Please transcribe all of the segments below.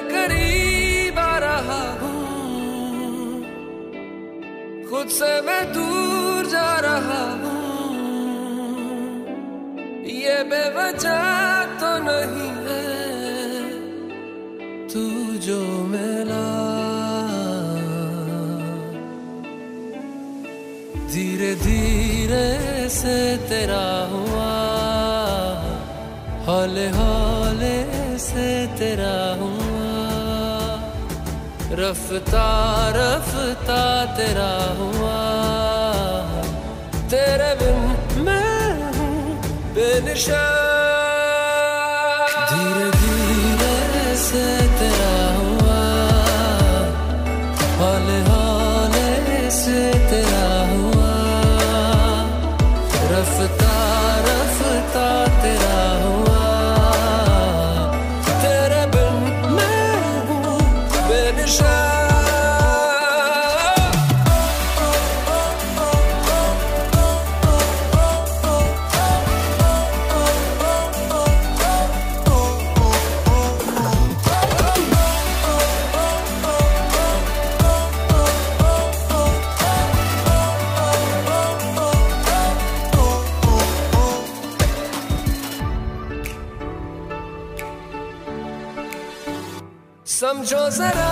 करीब आ रहा हूँ, खुद से मैं दूर जा रहा हूँ। ये बेवजह तो नहीं है तू जो मिला, धीरे धीरे से तेरा हुआ, हौले हौले से तेरा हुआ, रफ्ता रफ्ता तेरा हुआ। तेरे बिन मैं हूँ बेनिशान, धीरे धीरे से तेरा हुआ, हौले हौले से तेरा हुआ, रफ्ता रफ्ता तेरा हुआ। तेरे बिन मैं हूँ बेनिशान। समझो जरा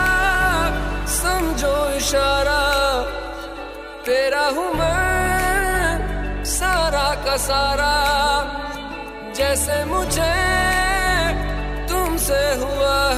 समझो इशारा, तेरा हूँ मैं सारा का सारा, जैसे मुझे तुमसे हुआ